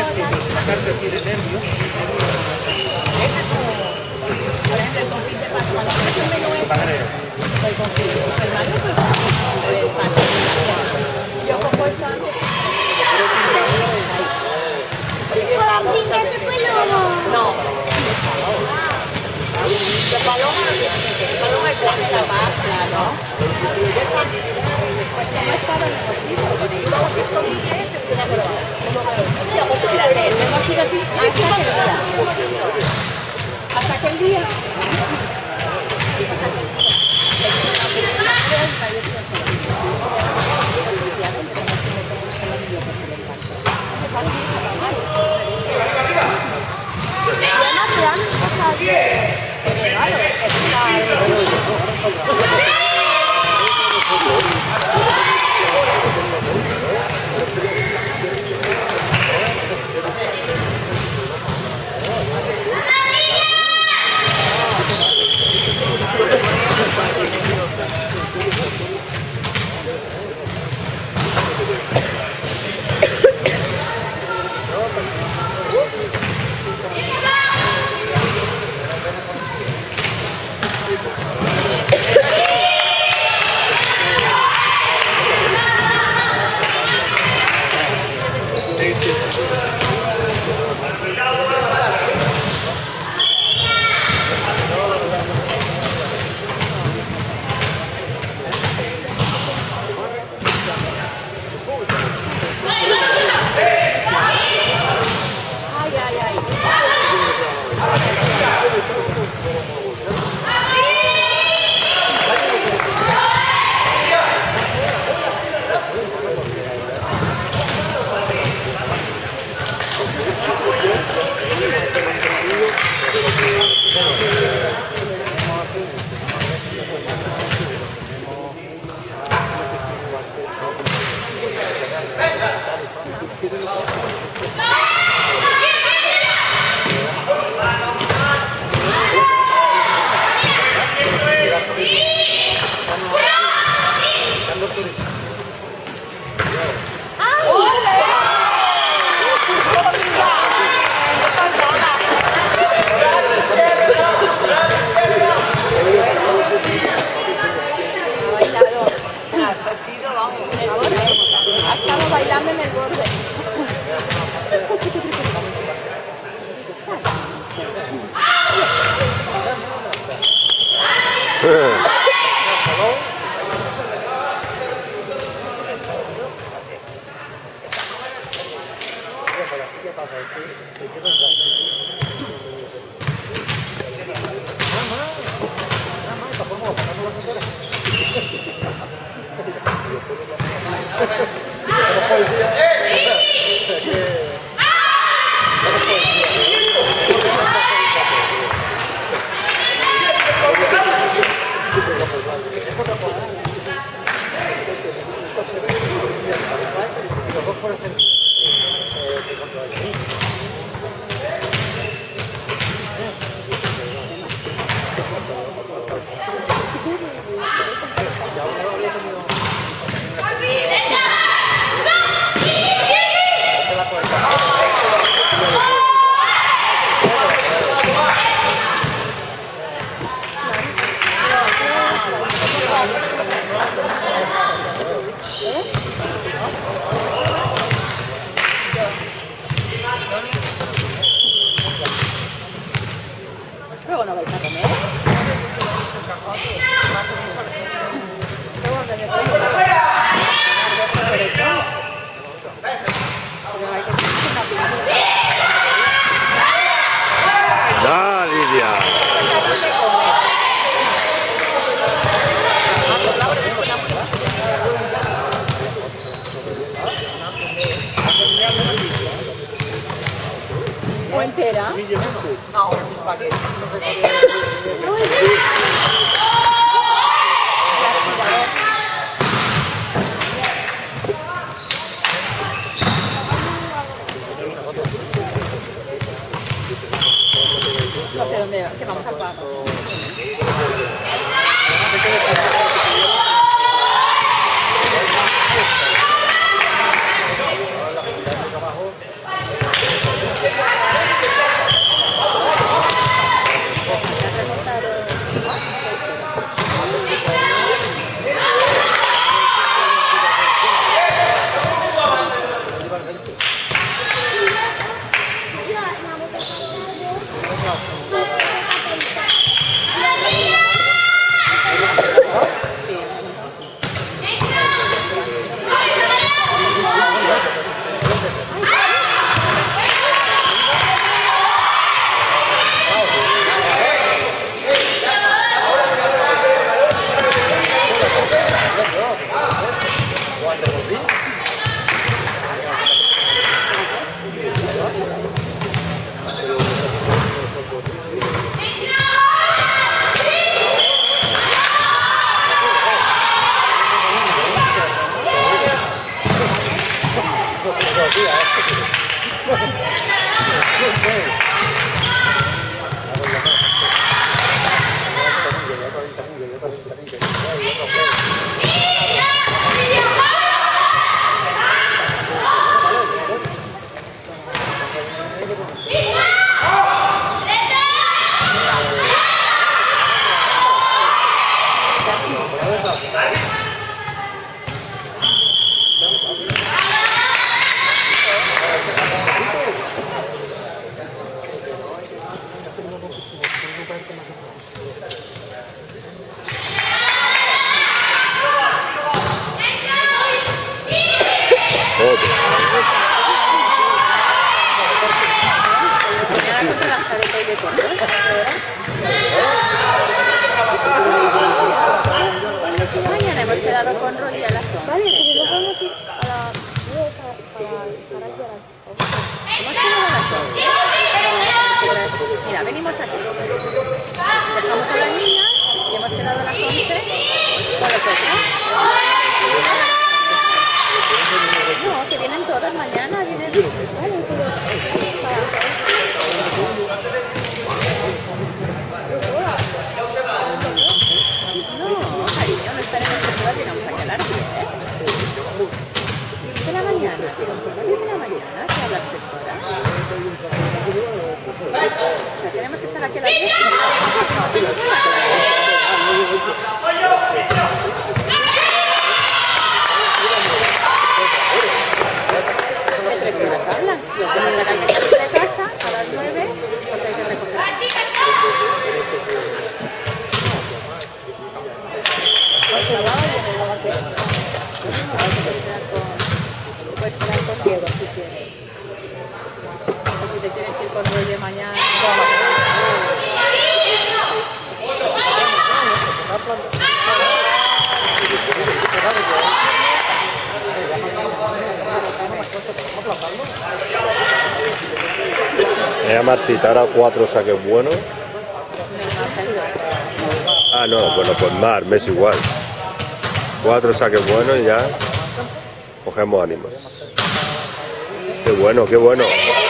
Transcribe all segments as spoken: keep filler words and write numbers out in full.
sacarse, sacarse aquí de nervios. Este es un... Por ejemplo, el confit de pato. Cuando haces un menú este, el confit. El Mario fue el confit de pato. Yo cojo esa... ¿Confit de ese palomo? No. De paloma, de paloma es blanca, más, claro. Ya está. Pues no es para el confit. Y luego si es confit, se empieza a probar. Yo voy a tirar de él. Hemos ido así hasta aquel día. Hasta aquel día. Ha estado bailando en el borde. Luego no vais a comer. Luego antes de comer. Pero hay que tener una pintura. ¡Da, Lidia! ¿O entera? No, es espagueti. No sé dónde, que vamos al pato. Mañana hemos quedado con Roy a las once. Vale, pero luego vamos a ir a la diez para para llorar. Hemos quedado a las once. Mira, venimos aquí. Dejamos a las niñas y hemos quedado a las once con los otros. No, que vienen todas mañana. Vienen... Vale, no, cariño, no estaremos seguras, llegamos aquí a las diez. De la mañana, diez de la mañana, si hablas tres horas. O sea, tenemos que estar aquí a las diez. ¿De tres horas hablas? Los que nos sacan de casa a las nueve, porque hay que recoger. Puedes quedar con Diego si quieres. O si te quieres ir con Roy de mañana. Ella Martita, ahora cuatro saques buenos. Ah, no, bueno, pues Mar, me es igual. Cuatro saques buenos y ya cogemos ánimos. Qué bueno, qué bueno.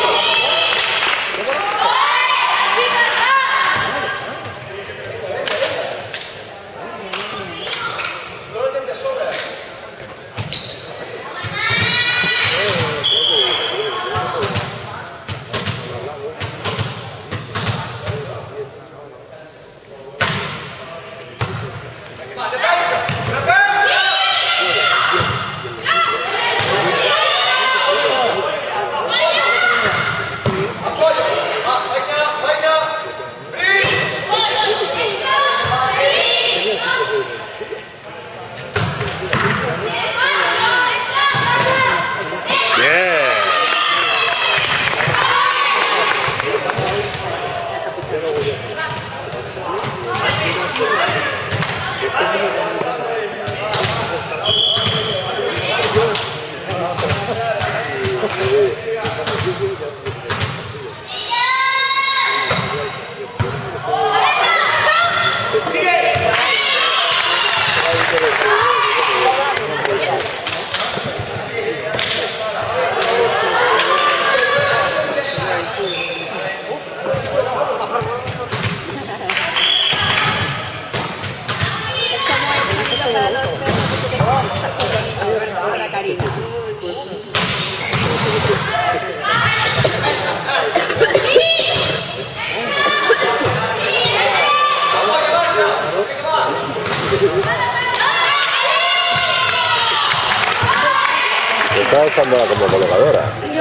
Estaba usándola como colocadora. Yo,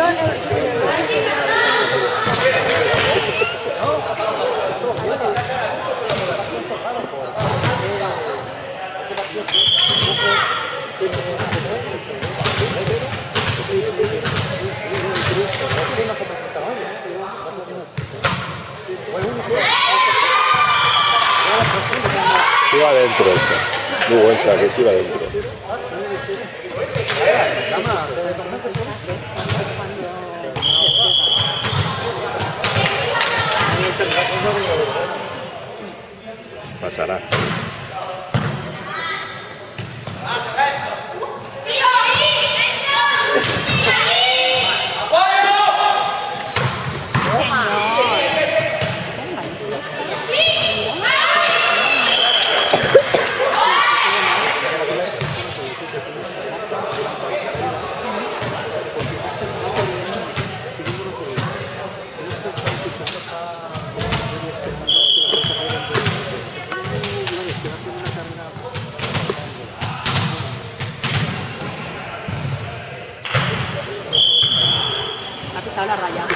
Iba adentro esa. Muy buen saque, iba adentro. Pasará. Ha pisado la raya.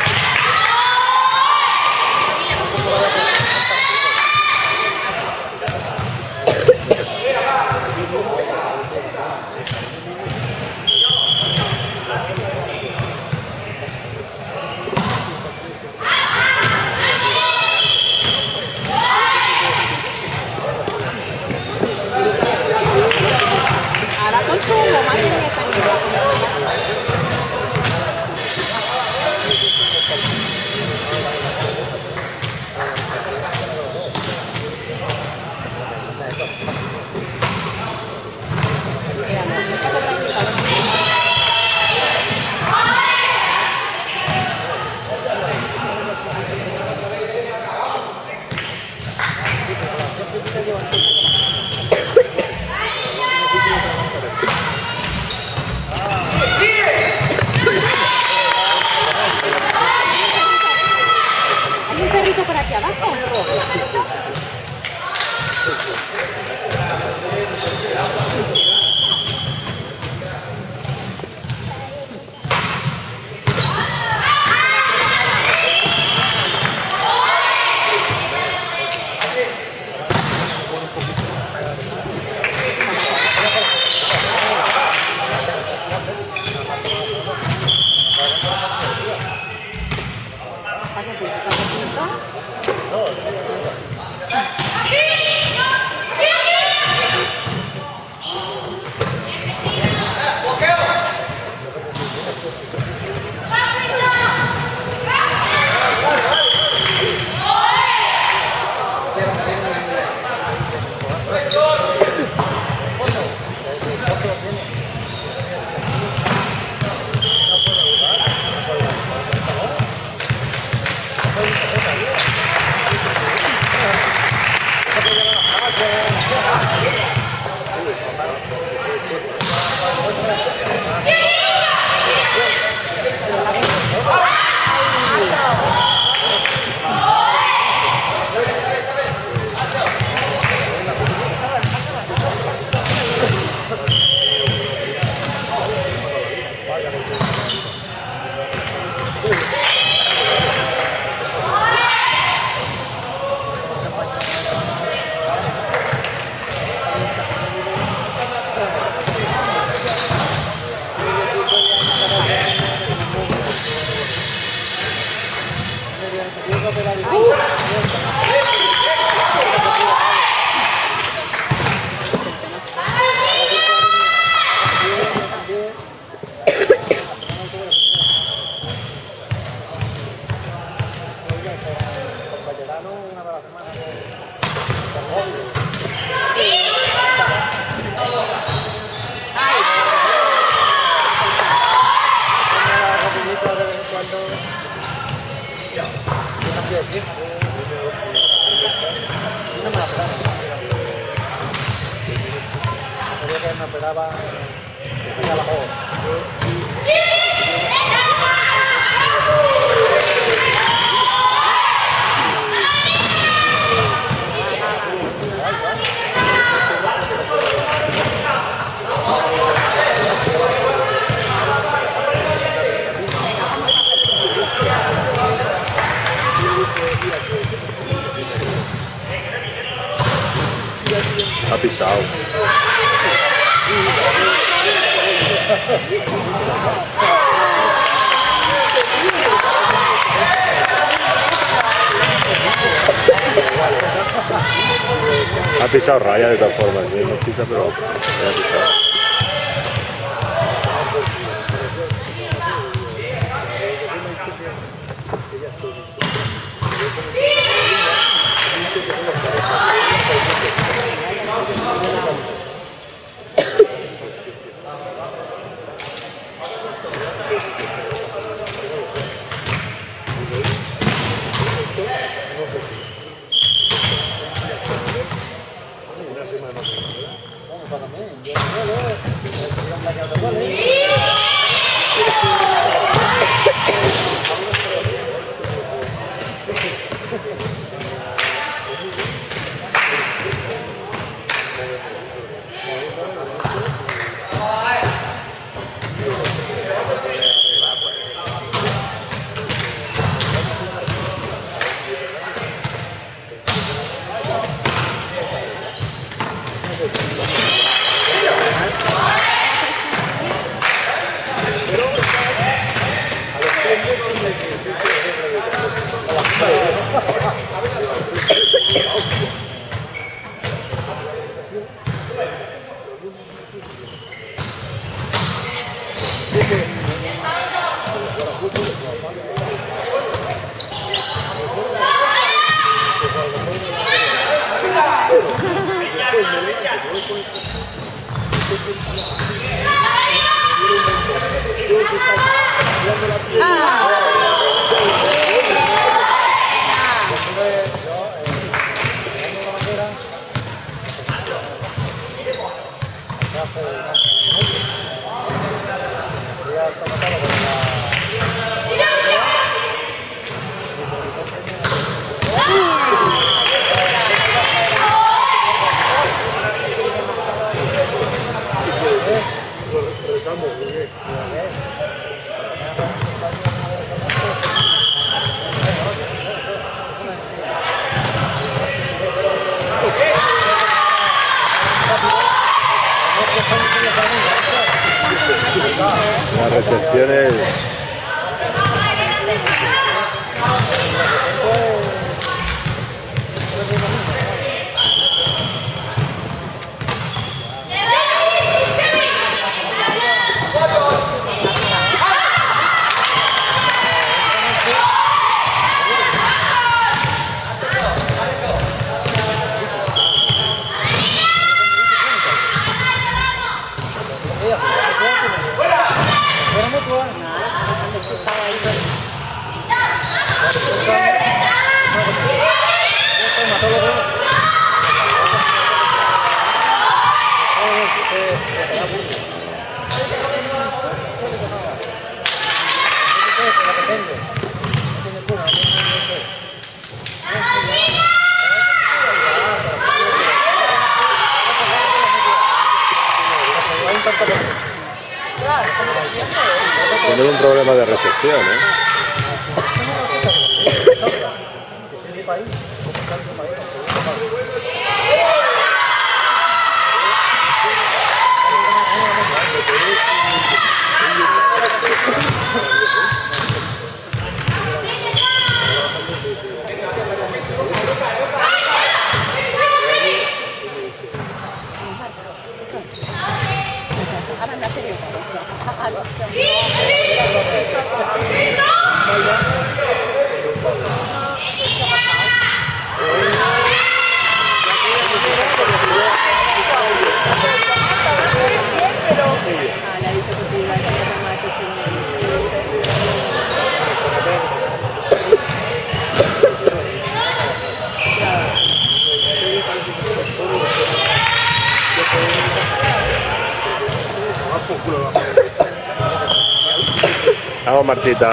Ahora consumo, madre mía, esa niña. Hay un perrito por aquí abajo. Saca punto, saca punto. Me esperaba aquí abajo. Ha pisado. Ha pisado raya de todas formas, no pisa, pero ha pisado. Las recepciones. Tener un problema de recepción, ¿eh? Vamos, Martita.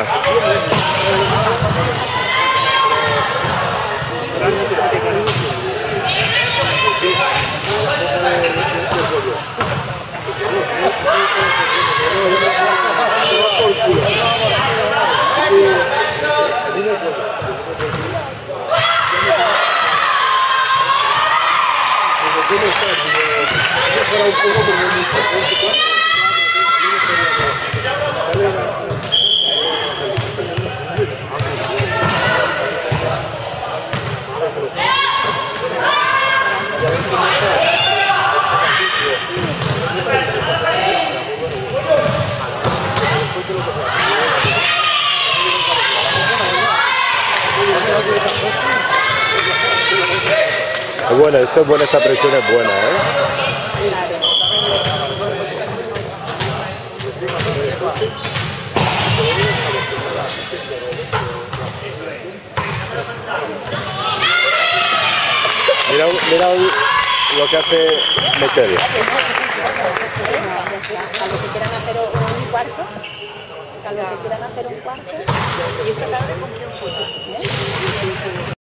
Es buena, esto es buena, esta presión es buena, ¿eh? Mira, mira lo que hace Meterio. A los que quieran hacer un cuarto, a los que quieran hacer un cuarto, y esta tarde con quién fue, ¿eh?